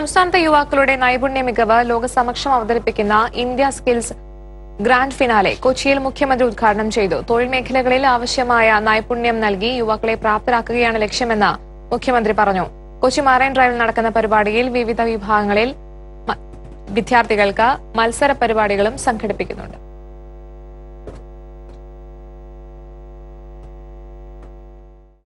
സംസ്ഥാനത്തെ യുവാക്കളുടെ നൈപുണ്യ മികവ് ലോകസമക്ഷം അവതരിപ്പിക്കുന്ന ഇന്ത്യ സ്കിൽസ് ഗ്രാൻഡ് ഫിനാലെ കൊച്ചിയിൽ മുഖ്യമന്ത്രി ഉദ്ഘാടനം ചെയ്തു. തൊഴിൽ മേഖലകളിൽ ആവശ്യമായ നൈപുണ്യം നൽകി യുവാക്കളെ പ്രാപ്തരാക്കുകയാണ് ലക്ഷ്യമെന്ന് മുഖ്യമന്ത്രി പറഞ്ഞു. കൊച്ചി മറൈൻ ഡ്രൈവിൽ നടക്കുന്ന പരിപാടിയിൽ വിവിധ വിഭാഗങ്ങളിൽ വിദ്യാർത്ഥികൾക്ക് മത്സര പരിപാടികളും സംഘടിപ്പിക്കുന്നുണ്ട്.